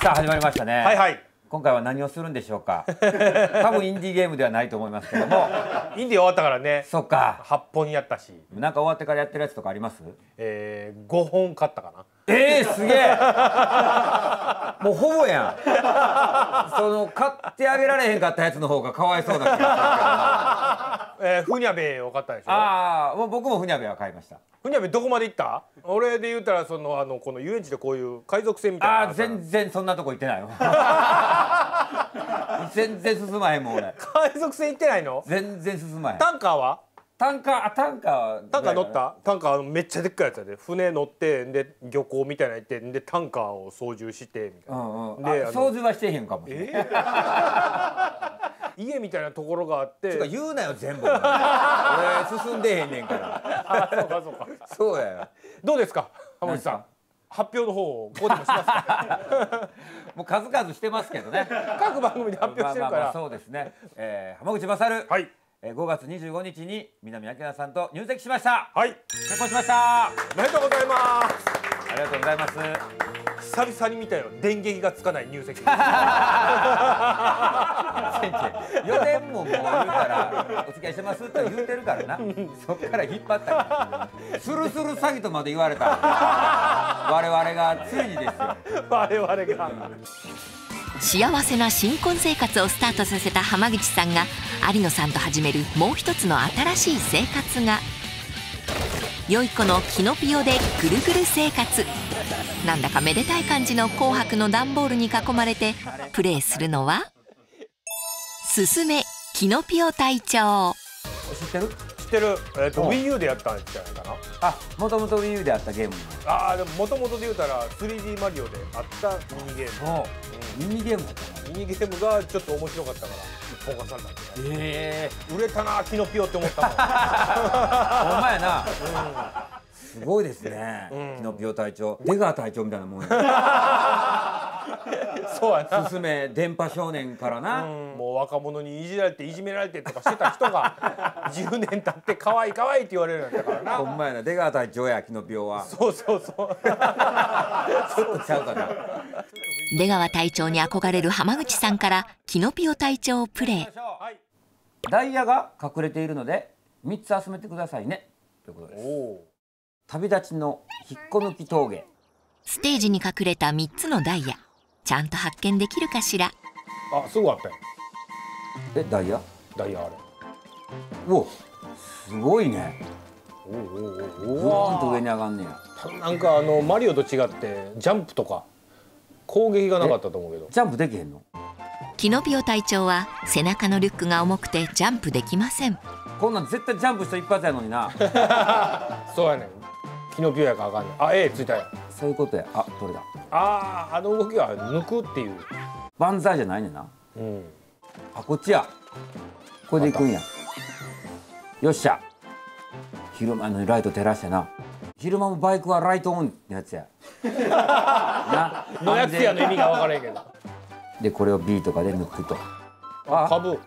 さあ始まりましたね。 はいはい。 今回は何をするんでしょうか。多分インディーゲームではないと思いますけども。 インディー終わったからね。 そっか。 8本やったし。 なんか終わってからやってるやつとかあります？ 5本買ったかな。 すげえ。もうほぼやん。その買ってあげられへんかったやつの方がかわいそうな気がするけどな。 ふにゃべを買ったでしょ。 ああ、もう僕もふにゃべは買いました。 ふにゃべどこまで行った？俺で言ったらこの遊園地でこういう海賊船みたいな。 ああ、全然そんなとこ行ってないよ。全然進まへんもん俺。 海賊船行ってないの？ 全然進まへん。 タンカーは？ タンカー乗った？タンカーめっちゃでっかいやつやで。船乗ってで漁港みたいな行ってでタンカーを操縦してみたいな。 で操縦はしてへんかもしれない。 家みたいなところがあって。 つか言うなよ全部。俺進んでへんねんから。 そうかそうか。 そうやよ。 どうですか浜口さん。発表の方をここでもしますか。 もう数々してますけどね。 各番組で発表してるから。 そうですね。浜口勝。 はい。 5月25日に南明さんと入籍しました。 はい。 結婚しました。 おめでとうございます。 ありがとうございます。 久々に見たよ。電撃がつかない入籍。 4年ももう言うからお付き合いしてますって言うてるからな。そっから引っ張ったスルスル詐欺とまで言われた。我々がついにですよ。 我々が幸せな新婚生活をスタートさせた浜口さんが有野さんと始めるもう一つの新しい生活がよい子のキノピオでぐるぐる生活。なんだかめでたい感じの紅白の段ボールに囲まれてプレイするのはすすめキノピオ隊長。 知ってる？ 知ってる。Wii U でやったんじゃないかな。 あ、もともと Wii U であったゲーム。 ああ、でももともとで言うたら 3D マリオであったミニゲーム。 ミニゲームだったの？ ミニゲームがちょっと面白かったから一本化されたんでね。売れたなキノピオって思ったもん。 ほんまやな。すごいですね。キノピオ隊長、出川隊長みたいなもんや。 そうやな。 すすめ電波少年からな。 もう若者にいじられていじめられてとかしてた人が10年経って可愛い可愛いって言われるようになったからな。 ほんまやな、出川隊長やキノピオは。 そうそうそう。 ちょっとちゃうかな。 出川隊長に憧れる浜口さんからキノピオ隊長をプレイ。 ダイヤが隠れているので3つ集めてくださいねということです。旅立ちの引っこ抜き峠。 ステージに隠れた3つのダイヤ、ちゃんと発見できるかしら。 あ、すぐあったよ。 ダイヤ？ ダイヤあれ。 お、すごいね。 ぐーんと上に上がんねや。 なんかマリオと違ってジャンプとか攻撃がなかったと思うけど。 ジャンプできへんの？ キノピオ隊長は背中のリュックが重くてジャンプできません。 こんなん絶対ジャンプした一発やのにな。 そうやねん。キノピオやからあかんねん。あ、ついたや。 そういうことや。あ、どれだ。 あの動きは抜くっていう。 万歳じゃないねんな。あ、こっちや。これで行くんや。よっしゃ。昼間のライト照らしてな。昼間もバイクはライトオンってやつや。 な。のやつやの意味が分からへんけど。 でこれを B とかで抜くと。 あ、株。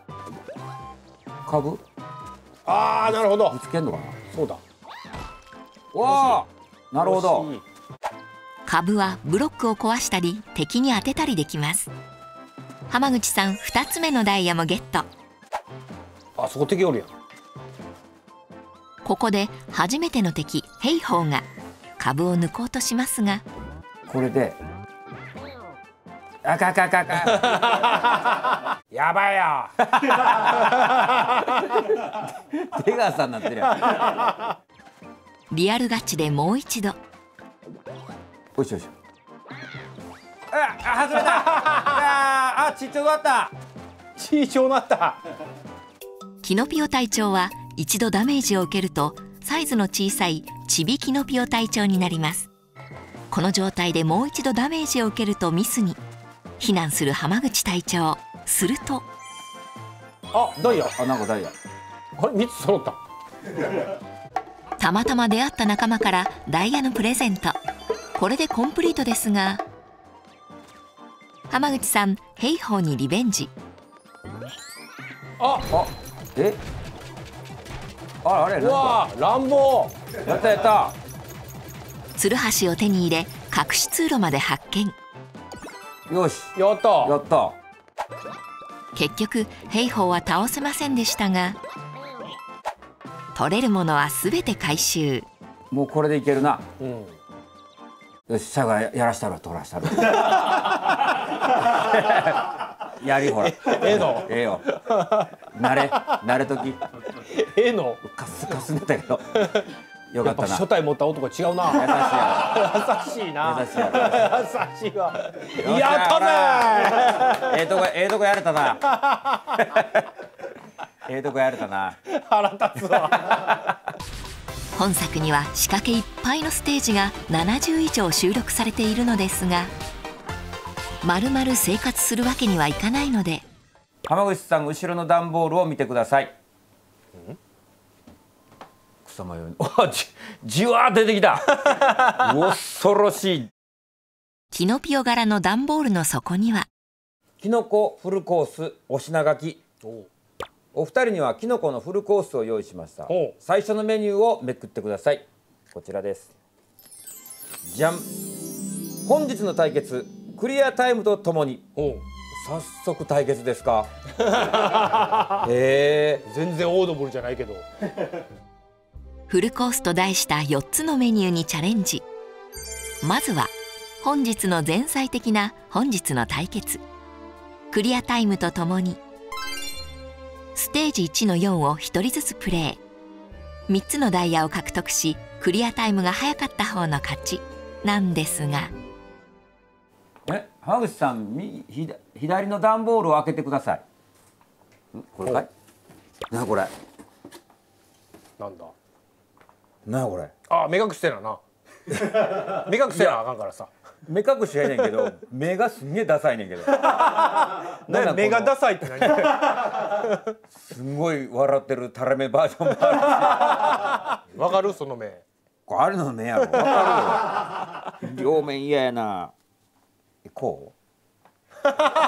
ああ、なるほど。 ぶつけんのかな。 そうだ。 わあ、なるほど。 株はブロックを壊したり敵に当てたりできます。浜口さん2つ目のダイヤもゲット。 あそこ敵おるやん。 ここで初めての敵ヘイホーが株を抜こうとしますが、 これであか。 やばいよ。 出川さんになってるやん。 リアルガチでもう一度。 よしよし。外れた。あ、ちっちゃくなった。 ちいちょうなった。 キノピオ隊長は一度ダメージを受けるとサイズの小さいチビキノピオ隊長になります。この状態でもう一度ダメージを受けるとミスに。避難する浜口隊長。すると、 あ、ダイヤ。 あ、なんかダイヤ。 あれ、3つ揃った。 たまたま出会った仲間からダイヤのプレゼント。これでコンプリートですが、浜口さんヘイホーにリベンジ。 あれうわー、乱暴。 やったツルハシを手に入れ隠し通路まで発見。 よしやったやった結局兵法は倒せませんでしたが、取れるものは全て回収。 もうこれでいけるな。 うん。 よしシャがやらしたる取らしたるやりほらええのええよ慣れときええのカスカス出たけどよかやっぱったな。 初代持った男違うな。優しいな。 優しいや優しいわ。 ろやったぜ。 ええとこやれたなええとこやれたな。 腹立つわ。 本作には仕掛けいっぱいのステージが70以上収録されているのですが、まるまる生活するわけにはいかないので、 浜口さん後ろの段ボールを見てください。草間ようにじわー出てきた恐ろしい。 キノピオ柄の段ボールの底にはきのこフルコースお品書き。お二人にはきのこのフルコースを用意しました。最初のメニューをめくってください。こちらです。じゃん。本日の対決クリアタイムとともに。早速対決ですか全然オードブルじゃないけど。 フルコースと題した4つのメニューにチャレンジ。まずは本日の前菜的な本日の対決。クリアタイムとともにステージ1の4を1人ずつプレイ。3つのダイヤを獲得しクリアタイムが早かった方の勝ちなんですが、 浜口さん左の段ボールを開けてください。これかい。なこれなんだ。 なこれ。 あ、目隠してなな。目隠してなあかんからさ。 目隠しやねんけど目がすんげえダサいねんけど目がダサいって何。 すんごい笑ってるタレ目バージョンもある。わかるその目。 これあれの目やろ。わかるよ。両面嫌やな。こう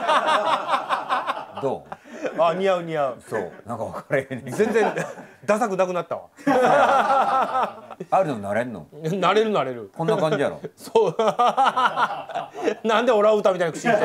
どう。 あ、似合う似合う。 そうなんか分かれへんねん。 全然ダサくなくなったわ。 あるのなれんの。 なれるなれる。 こんな感じやろ。 そう。なんでオラウータみたいな口してる。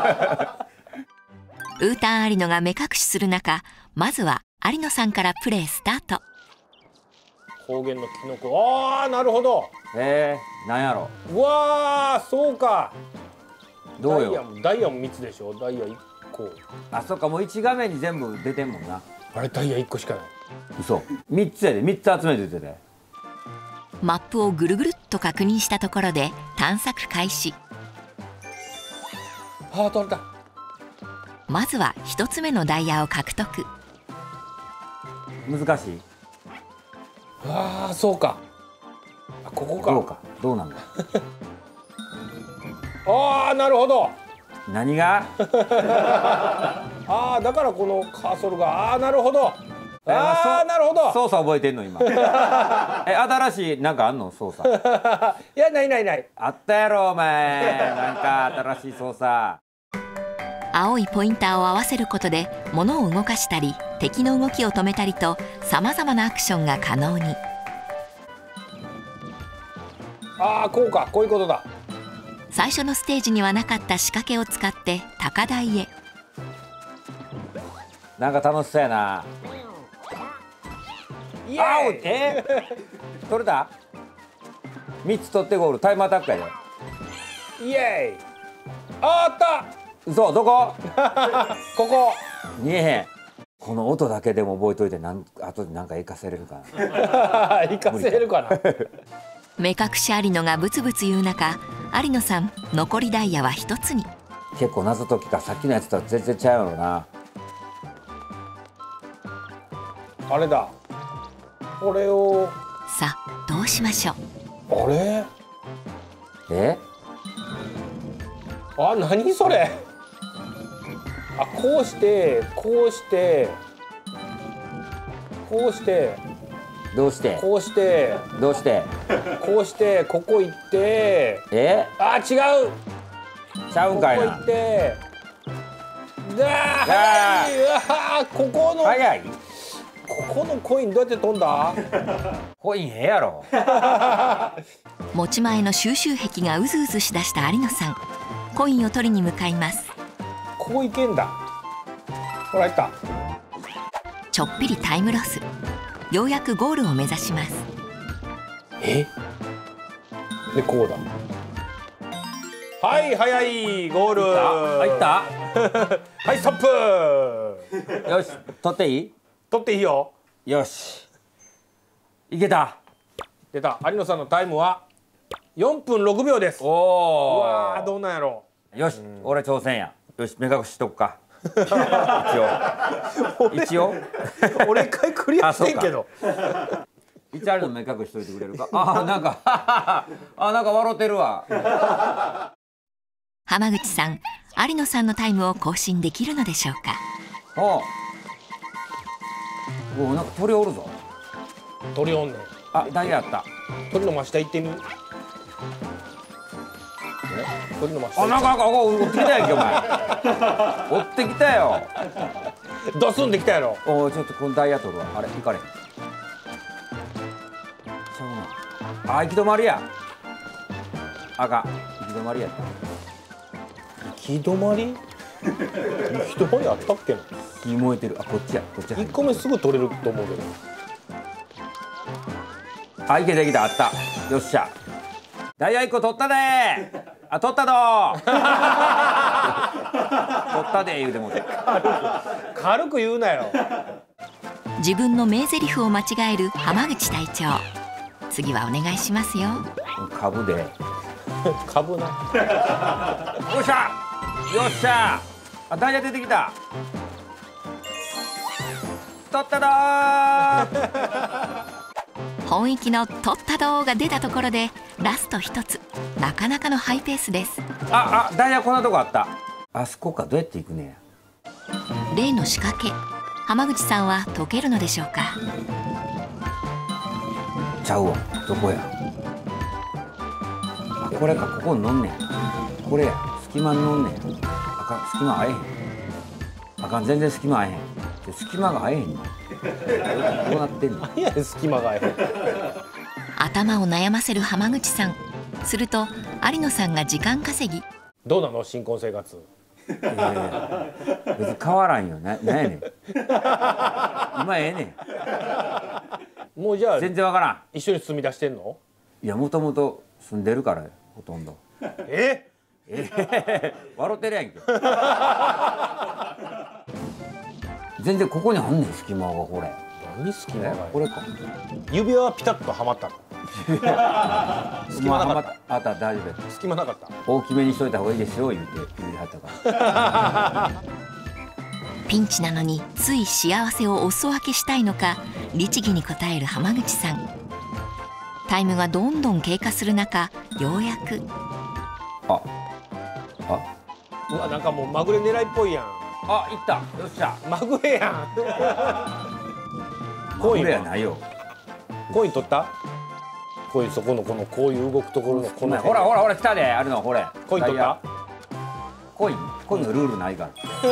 ウータン有野が目隠しする中、まずは有野さんからプレイスタート。 方言のキノコ。ああ、なるほど。 なんやろ。 うわー、そうか。 どうよ。 ダイヤも3つでしょ。ダイヤ1個。 あ、そっかもう1画面に全部出てんもんな。 あれダイヤ1個しかない。 嘘。3つやで。3つ集めててね。 マップをぐるぐるっと確認したところで探索開始。 ああ、取れた。 まずは1つ目のダイヤを獲得。 難しい。 ああ、そうか。あ、ここか。 どうか。どうなんだ。 ああ、なるほど。 何が。 ああ、だからこのカーソルが。ああ、なるほど。ああ、なるほど。 操作覚えてんの今。新しいなんかあんの操作。 いや、ないないない。 あったやろお前。なんか新しい操作。 青いポインターを合わせることで物を動かしたり敵の動きを止めたりとさまざまなアクションが可能に。 ああ、こうか。こういうことだ。 最初のステージにはなかった仕掛けを使って高台へ。 なんか楽しそうやな。 イエーイ。 取れた。3つ取ってゴール。タイムアタックやで。 イエーイ。あった。 嘘。どこ。 ここ。 見えへん。この音だけでも覚えといて、後でなんか活かせれるかな。 活かせるかな。 目隠し有野がブツブツ言う中、有野さん残りダイヤは1つに。 結構謎解きか。さっきのやつとは全然ちゃうやろな。 あれだ。これを。 さあどうしましょう。 あれ。あ、何それ。あ、こうしてこうしてこうしてどうしてこうしてどうしてこうしてここ行って。あ、違う。 ちゃうんかいな。 ここ行って。ここの。 早い。 ここのコインどうやって飛んだ。 コインやろ。 持ち前の収集癖がうずうずしだした有野さん。 コインを取りに向かいます。 ここ行けんだ。ほら行った。 ちょっぴりタイムロス。ようやくゴールを目指します。 でこうだ。はい早いゴール。 入った。 はいストップ。 よし、取っていい？ 取っていいよ。 よし。いけた。 出た。有野さんのタイムは4分6秒です。うおお。 わーどうなんやろよし、俺挑戦や。よし、目隠しとくか。一応。 俺一回クリアしてんけど。 一応あれの目隠しといてくれるか。なんかなんか笑ってるわ。 浜口さん、有野さんのタイムを更新できるのでしょうか。 お、なんか鳥おるぞ。 鳥おんねん。 ダイヤあった。 鳥の真下行ってみ。鳥の真下。 なんか追ってきたやんけお前。追ってきたよ。 ドスンできたやろ。 ちょっとこのダイヤ取るわ。あれ行かれへん。ちゃうな。行き止まりや。行き止まりやった。 行き止まり？行き止まりあったっけな。 火燃えてる。こっちや。 1個目すぐ取れると思うけど。 いけたいけた。あった。よっしゃ。ダイヤ1個取ったでー。取ったどー。取ったでー言うてもて。 軽く言うなよ。 自分の名台詞を間違える浜口隊長。次はお願いしますよ。 株で。 株な。 よっしゃ。よっしゃ。ダイヤ出てきた。取ったどー。 本域の取った動画が出たところでラスト1つ。なかなかのハイペースです。 ダイヤこんなとこあった。あそこか。どうやって行くねや。 例の仕掛け、浜口さんは解けるのでしょうか。 ちゃうわ。どこや。これか。ここに乗んねん。これや。隙間に乗んねん。隙間合えへん。全然隙間合えへん。隙間が合えへんねん。どうなってんの。 何やねん隙間が合えへん。 頭を悩ませる浜口さん。すると有野さんが時間稼ぎ。 どうなの新婚生活。 別に変わらんよ。なんやねん。今ええねん。もうじゃあ全然わからん。 一緒に住み出してんの。 いや、もともと住んでるからよ。ほとんど。笑ってるやんけ。全然ここにあんねん隙間が。これ何隙間が。 これか。 指輪はピタッとはまったの。隙間なかった。 大丈夫やった。 隙間なかった。 大きめにしといた方がいいですよ言うて言いはったから。 ピンチなのについ幸せをお裾分けしたいのか律儀に答える浜口さん。タイムがどんどん経過する中、ようやく。 うわ、なんかもうまぐれ狙いっぽいやん。 行った。よっしゃ。 まぐれやん。 コインやないよ。 コイン取った。コインそこのこのこういう動くところのこの。 ほら来たで。あるのこれ。 コイン取った。 コインのルールないから。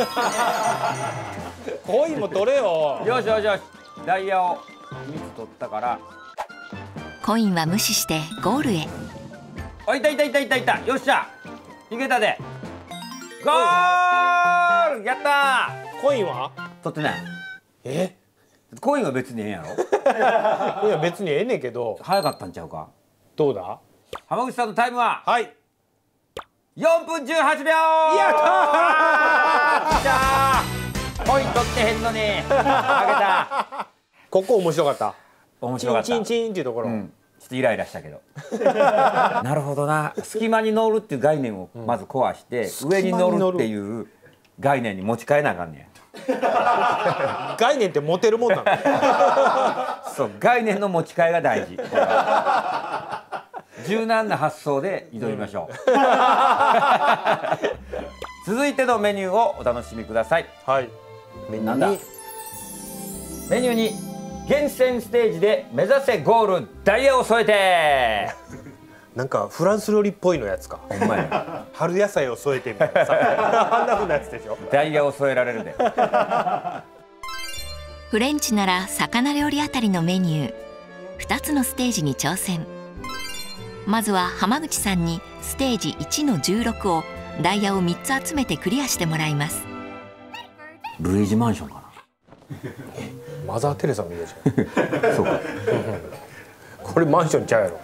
コインも取れよ。 よし。ダイヤを3つ取ったから。 コインは無視してゴールへ。 いた。よっしゃ。いけたで。ゴール。やったー。 コインは取ってない。コインは別にええんやろ。 いや別にええねんけど。 早かったんちゃうか。 どうだ。 浜口さんのタイムは 4 分18秒。 やったー。コイン取ってへんのに負けた。 ここ面白かった。 面白かった。 チンチンっていうところ、 ちょっとイライラしたけど。なるほどな。隙間に乗るっていう概念をまず壊して、上に乗るっていう概念に持ち替えなあかんねん。 概念って持てるもんなの。 そう、概念の持ち替えが大事。柔軟な発想で挑みましょう。続いてのメニューをお楽しみください。メニューに厳選ステージで目指せゴールダイヤを添えて。 なんかフランス料理っぽいのやつか。 ほんまや。 春野菜を添えてみたいなさ。あんな風なやつでしょ。 ダイヤを添えられるで。 フレンチなら魚料理あたりのメニュー。2つのステージに挑戦。まずは浜口さんにステージ1の16をダイヤを3つ集めてクリアしてもらいます。 ルイージマンションかマザー・テレサみたいじゃんな。そうか。 これマンションちゃうやろ。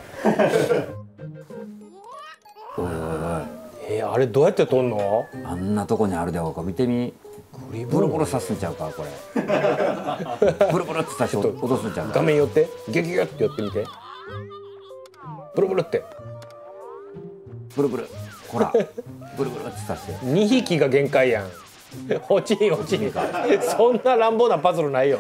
おいおいおい、 あれどうやって撮んの？ あんなとこにあるでほうか見てみ。ブルブル刺すんちゃうかこれ。ブルブルって刺して落とすんちゃうか。 画面寄ってギュギュギュって寄ってみて。ブルブルって。 ブルブル。ほら。ブルブルって刺して。 2匹が限界やん。落ちん落ちん。そんな乱暴なパズルないよ。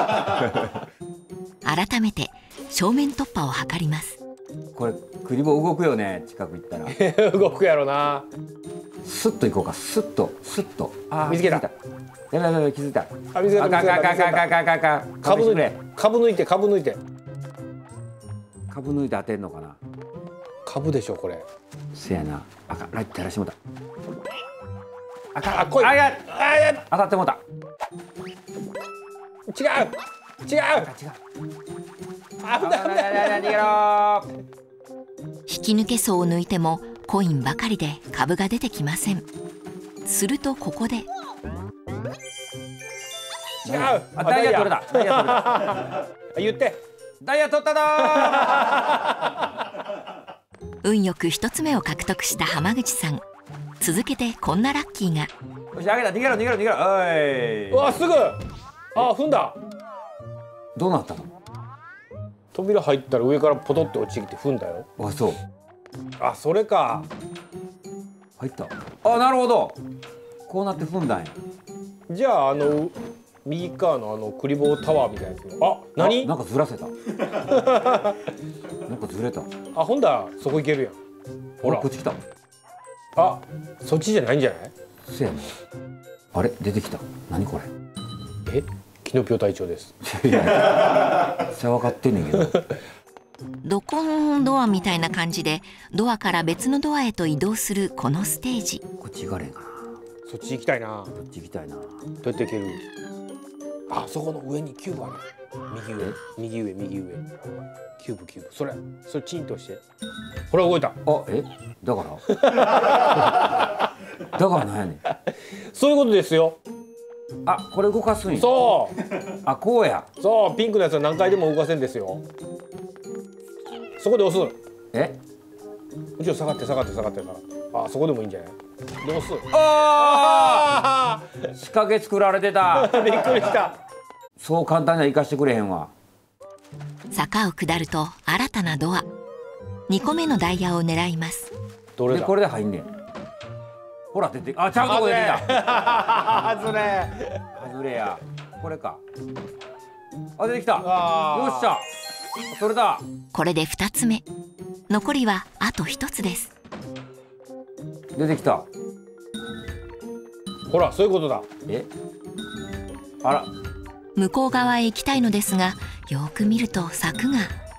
改めて正面突破を図ります。 これクリボー動くよね、近く行ったら。 動くやろな。 スッと行こうか、スッとスッと。あ、 見つけた。 やばいやばい、気づいた。 あ、見つけた。 株抜いて株抜いて株抜いて。 株抜いて当てんのかな。 株でしょこれ。 せやな。赤ライト照らしてもた。 あ、来い。あ、や当たってもた。 違う。違う。 違う。 危ない逃げろ。 引き抜け層を抜いてもコインばかりで株が出てきません。するとここで違う。 ダイヤ取れた。ダイヤ取れた。 言って。 ダイヤ取っただ。 運よく一つ目を獲得した浜口さん。続けてこんなラッキーが。 よし、あげた。逃げろ逃げろ逃げろ。おい。 うわ、すぐ。あ、踏んだ。 どうなったの。 扉入ったら上からポトって落ちてきて踏んだよ。 あ、そう。 あ、それか。 入った。あ、なるほど。こうなって踏んだんや。 じゃあ右側のクリボータワーみたいなやつ。あ、何？ なんかずらせた。なんかずれた。 あ、ほんだそこ行けるやん。ほら、 こっち来た。 あ、そっちじゃないんじゃない？ せやね。あれ出てきた。何これ。 キノピオ隊長です。 いや、それ分かってんねんけど。 ドコンドアみたいな感じでドアから別のドアへと移動するこのステージ。 こっち行かれんかな。 そっち行きたいな。 こっち行きたいな。 どうやって行ける？あ、そこの上にキューブある。右上キューブそれチンとして。ほら動いた。 あ、だからだからなんやねん。 そういうことですよ。 あ、これ動かすんや。 そう。 あ、こうや。 そう、ピンクのやつは何回でも動かせんですよ。そこで押す。後ろ下がって。あ、そこでもいいんじゃない？で押す。 ああ。仕掛け作られてた。 びっくりした。 そう簡単には生かしてくれへんわ。 坂を下ると新たなドア。2個目のダイヤを狙います。 どれだ？ でこれで入んねん。ほら出て、あ、ちゃうとこ出てきた。外れや。これか。あ、出てきた。よっしゃ。取れた。 これで2つ目。残りはあと1つです。 出てきた。 ほら、そういうことだ。 あら。 向こう側へ行きたいのですが、よーく見ると柵が。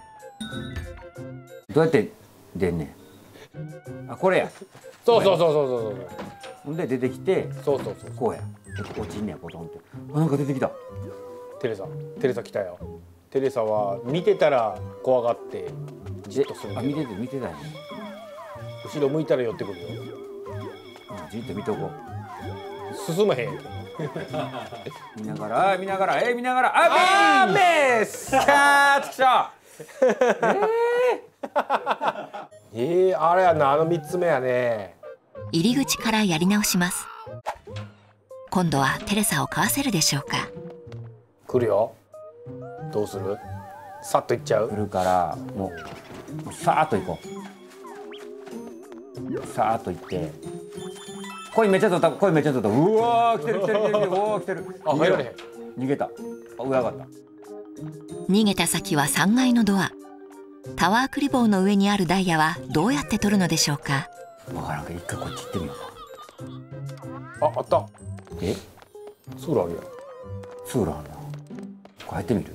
どうやって出んねん。あ、これや。 そう。 ほんで出てきて、 そう。 こうや。落ちんねや、ポトンって。あ、なんか出てきた。 テレサ来たよ。テレサは見てたら怖がってじっとする。 あ、見てたよね。 後ろ向いたら寄ってくるよ。 じっと見とこう。進まへん。 見ながら、見ながら、 あーメス。 キャーつきた。 あれやな、3つ目やね。 入り口からやり直します。今度はテレサをかわせるでしょうか。 来るよ。どうする？さっと行っちゃう？ 来るからもうさーっと行こう。さーっと行って。コインめっちゃ取った。うわー、来てる。うわー、来てる。 あ、入られへん。 逃げた。あ、上上がった。 逃げた先は3階のドア。タワークリボーの上にあるダイヤはどうやって取るのでしょうか。 わからんけど一回こっち行ってみようか。あった。通路あるやん。 通路あるな。これ入ってみる？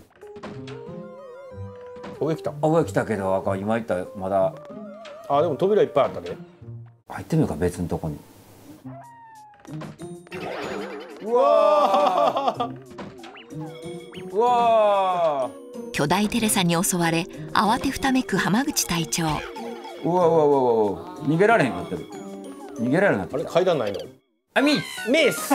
上来た。 上来たけど、今言ったまだ。 あ、でも扉いっぱいあったで。 入ってみようか、別のとこに。 うわー。巨大テレサに襲われ慌てふためく浜口隊長。 逃げられへんかってる。 逃げられるようになってあれきた。 階段ないの？ あ、ミス。 ミス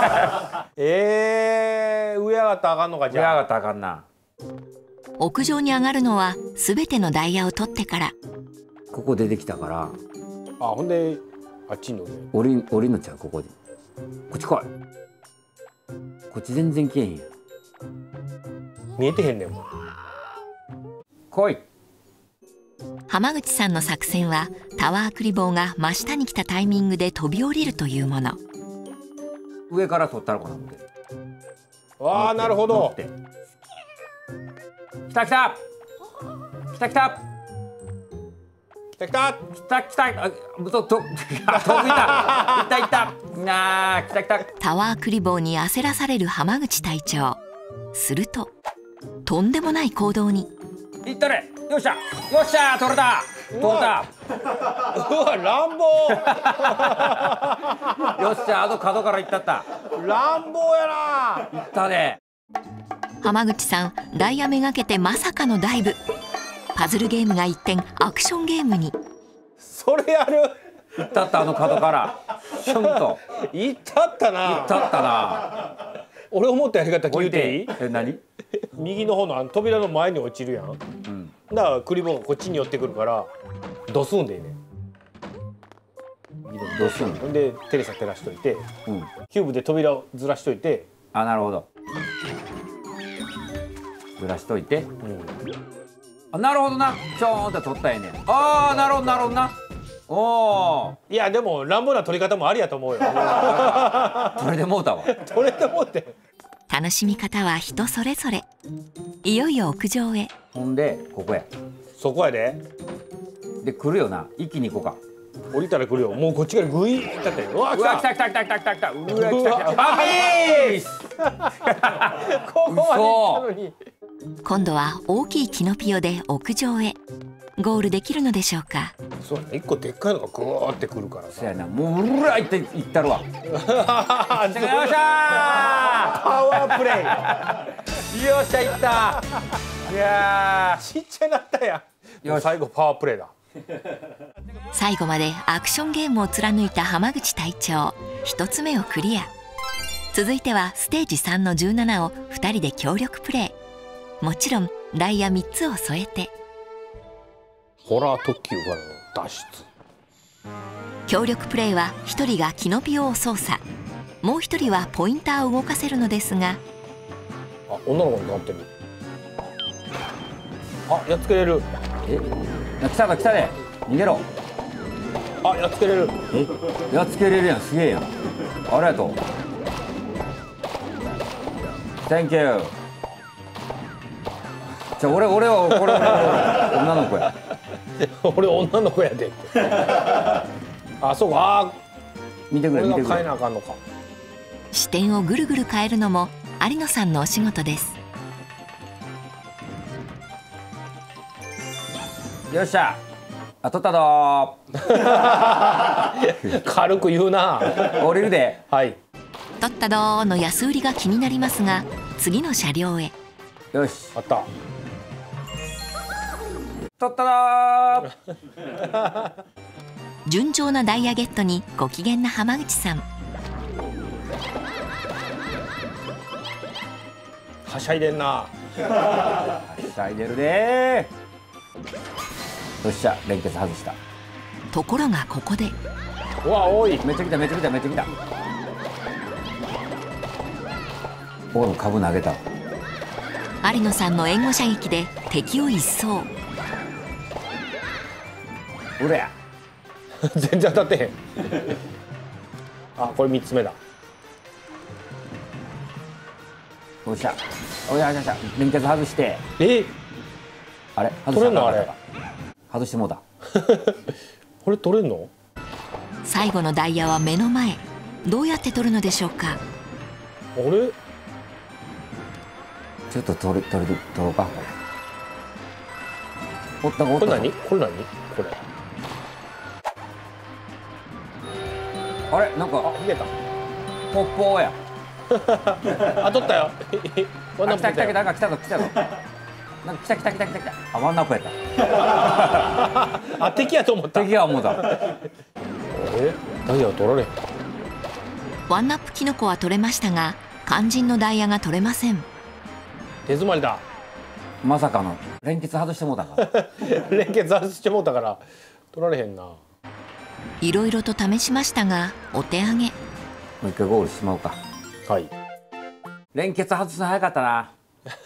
上上がったらあかんのかじゃあ。 上上がったらあかんな。 屋上に上がるのは全てのダイヤを取ってから。 ここ出てきたから、 あ、ほんであっちに乗る。 降りのちゃう、ここで。こっち来い。こっち全然来えへんやん。 見えてへんねんもん。 来い。 浜口さんの作戦はタワークリボーが真下に来たタイミングで飛び降りるというもの。 上から取ったらこなので。 ああ、なるほど。 来た来た。来た来た。 来た来た。 来た来た。あ、遠くいた。いたいた。なあ、来た来た。 タワークリボーに焦らされる浜口隊長。するととんでもない行動に。 いったれ。よっしゃ。よっしゃ。取れた。取れた。 うわ、乱暴よっしゃ。あの角から行ったった。 乱暴やな。 行ったね。 浜口さんダイヤめがけてまさかのダイブ。パズルゲームが一転アクションゲームに。 それやる。 行ったった、あの角からシュンといったったな。 行ったったな。 俺思ったやり方聞いていい？ え、何？ 右の方の扉の前に落ちるやん。だからクリボーがこっちに寄ってくるからドスンでいいね。 どうすんの？ ほんでテレサ照らしといて、キューブで扉をずらしといて。 あ、なるほど。ずらしといて。あ、なるほどな。ちょーんって取ったらええねん。ああ、なるほどなるほどな。おお。 いやでも乱暴な取り方もありやと思うよ。 それでもうたわ。 取れてもって楽しみ方は人それぞれ。いよいよ屋上へ。 ほんでここや。 そこやで。 で来るよな。一気に行こうか。 降りたら来るよ。もうこっちからグイーンだって。うわ、 うわ、来た来た来た来た来た来た。うわ、来た来た。バビース。 ここまで行ったのに。 今度は大きいキノピオで屋上へ。ゴールできるのでしょうか。 そうやね、一個でっかいのがグワーってくるからさ。 そうやな。もううらいって行ったるわ。よっしよっゃー。 パワープレよっしゃ、行った。いやイ。ちっちゃなったやん。 よし、 最後パワープレイだ。 最後までアクションゲームを貫いた浜口隊長。一つ目をクリア。続いてはステージ3の17を2人で協力プレイ。もちろんダイヤ3つを添えて。 ホラー特急からの脱出。 協力プレイは1人がキノピオを操作、もう1人はポインターを動かせるのですが。 あ、女の子になってる。あ、やっつけれる。 え、来たか来たで。逃げろ。 あ、やっつけれる。 え、やっつけれるやん。すげえやん。ありがとう。Thank you。じゃあ俺はこれ女の子や。 俺女の子やでって。あ、そうか。あ、 見てくれ見てく変えれ。 なあかんのか。 視点をぐるぐる変えるのも有野さんのお仕事です。 よっしゃ。あ、取ったぞー。 軽く言うな。 降りるで。 はい。 取ったどーの安売りが気になりますが、次の車両へ。 よし。 あった。 取ったぞー。 順調なダイヤゲットにご機嫌な浜口さん。 はしゃいでんな。 はしゃいでるでー。よっしゃ、連結外した。 ところがここで。 うわ、多い。 めっちゃ来ためっちゃ来ためっちゃ来た。俺も株投げた。 有野さんの援護射撃で敵を一掃。 うれや。 全然当たってへん。あ、これ3つ目だ。 よっしゃ。おやよっしゃ。連結外して。 え、 あれ外取れんのあれ。 外してもうた。 これ取れんの？ 最後のダイヤは目の前。どうやって取るのでしょうか。 あれ？ ちょっと取ろうか。おったおった。 これ何？これ何？これ。 あれなんかあ、逃げた。 ポッポーや。 あ、取ったよ。ワンナあ、 ップ取ったよ。 来たなんか来たぞ。なんか来た。あ、ワンナップやった。 あ、敵やと思った。 敵は思うた。 え？ ダイヤは取られへん。 ワンナップキノコは取れましたが肝心のダイヤが取れません。 手詰まりだ。 まさかの連結外してもうたか連結外してもうたから取られへんな。 いろいろと試しましたがお手上げ。 もう一回ゴールしまうか。 はい。 連結外すの早かったな。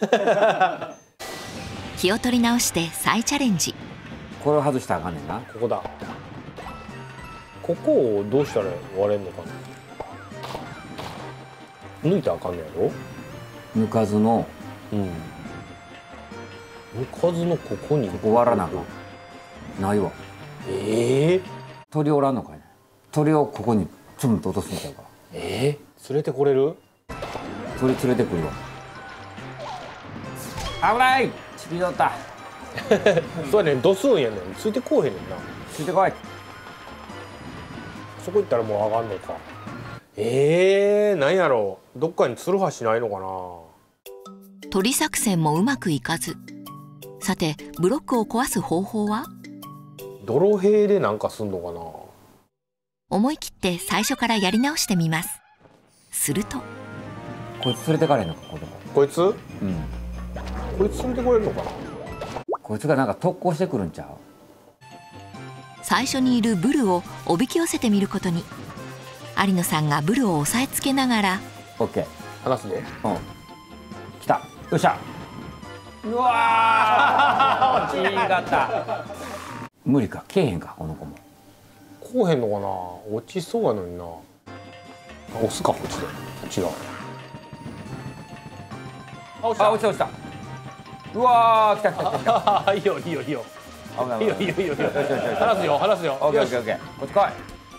気を取り直して再チャレンジ。 これを外したらあかんねんな。 ここだ。ここをどうしたら割れんのかな。抜いたらあかんねやろ。 抜かずの、 抜かずのここにここ割らなあかん。ないわ。鳥おらんのかいね。鳥をここにツンと落とすんちゃうか。 連れてこれる。 鳥連れてくるわ。危ない。ちびどった。 そうやねん、ドスンやねん。ついてこうへんねんな。 ついてこい。 そこ行ったらもう上がんのか。なんやろう。どっかにツルハシないのかな。 鳥作戦もうまくいかず。さてブロックを壊す方法は。 泥塀でなんかすんのかな。 思い切って最初からやり直してみます。するとこいつ連れてかれんのか。 こいつこいつ連れてこれるのかな。 こいつがなんか特攻してくるんちゃう。 最初にいるブルをおびき寄せてみることに。有野さんがブルを押さえつけながら。 オッケー。 離すで。 来た。よっしゃ。うわー。落ちがった。無理か。けえへんかこの子も。 こうへんのかな。落ちそうやのにな。押すかこっちで。違う。 落ちた落ちた。うわー来た来た来た。 いいよいいよいいよ。 危ない危ない。 いいよいいよいいよ。離すよ離すよ。 オッケーオッケーオッケー。こっち来い。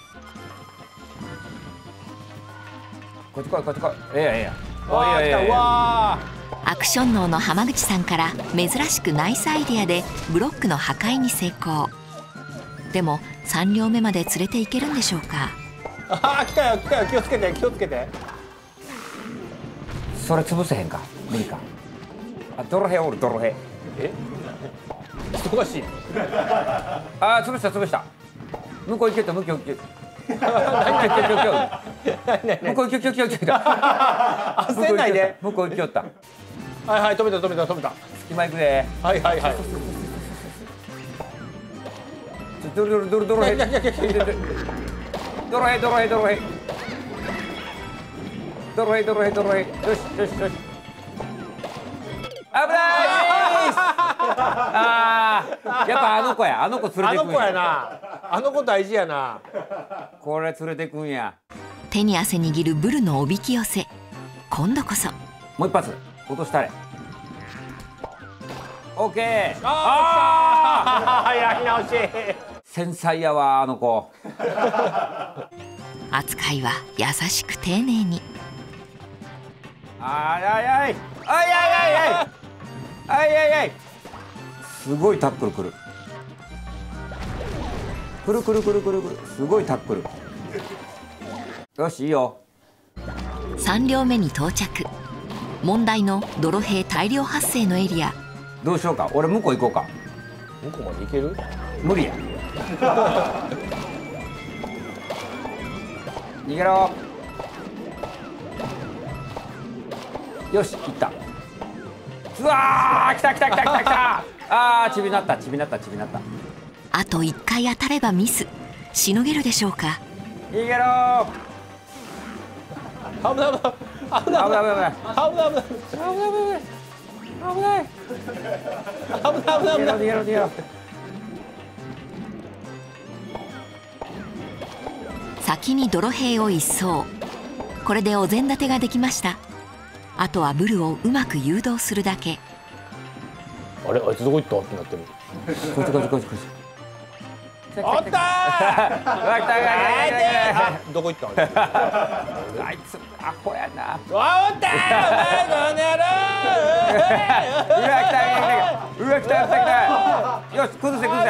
こっち来いこっち来い。ええやうわアクション脳の浜口さんから珍しくナイスアイデアでブロックの破壊に成功。でも3両目まで連れて行けるんでしょうか。 来たよ来たよ。気をつけて気をつけて。 それ潰せへんか。無理か。あ、泥塀おる泥塀。 忙しい。 潰した潰した。向こう行けた向こう行けた。向こう行けた。 焦んないで。 向こう行きよった。 はいはい、止めた止めた止めた。 今行くで。 はいはいはい。 泥塀。泥塀。よし。危ないやっぱあの子や。あの子連れてくんや。 あの子やな。あの子大事やな。 これ連れてくんや。 手に汗握るブルのおびき寄せ。今度こそもう一発落としたれ。オッケー。 やり直し。 繊細やわあの子。 扱いは優しく丁寧に。 すごいタックルくる。すごいタックル。よしいいよ。 3両目に到着。問題の泥塀大量発生のエリア。 どうしようか。俺向こう行こうか。 向こうまで行ける。 無理や。逃げろ。よし行った。うわー来た。ちびなった。 あと1回当たればミス。しのげるでしょうか。 逃げろ。 危ない逃げろ。 先に泥塀を一掃。これでお膳立てができました。あとはブルをうまく誘導するだけ。 あれ、あいつどこ行ったってなってる。 こっち。 おったー。どこ行った。 あいつアホやな。 おったー。お前うわ来た。よし崩せ。い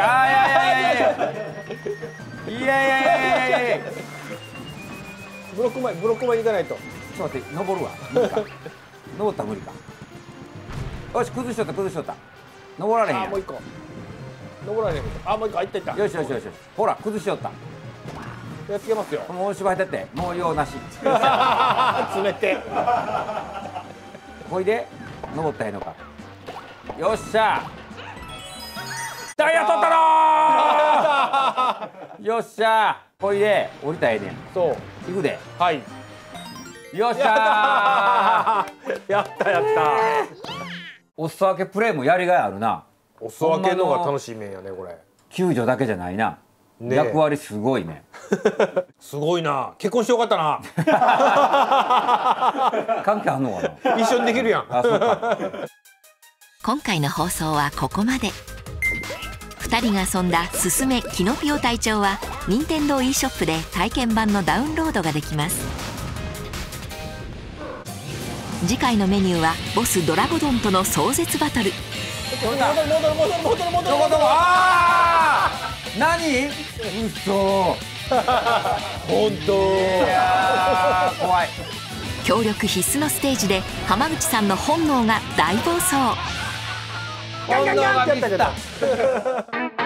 や。 ブロック前に行かないと。 ちょっと待って、登るわ。無理か。登ったら無理か。よし崩しとった。登られへんやん。 もう一個。登られへん。もう一個。いった。 よし。ほら崩しよった。 やっつけますよ。 もう芝居だってもう用なし詰めて。 ほいで登ったらええのか。よっしゃダイヤ取ったろーよっしゃほいで降りたらええねん。 そう行くで。 はい。 よっしゃーやったやった。 お裾分けプレイもやりがいあるな。 お裾分けのが楽しい面やねこれ。 救助だけじゃないな、ね、役割すごいねすごいな。結婚してよかったな関係あんのかな。 一緒にできるやん。 あ、そうか。 今回の放送はここまで。2人が遊んだすすめキノピオ隊長は任天堂 e ショップで体験版のダウンロードができます。次回のメニューはボスドラゴドンとの壮絶バトル。 戻る。 あー何嘘本当。 いやー怖い。 協力必須のステージで浜口さんの本能が大暴走。 本能が見せた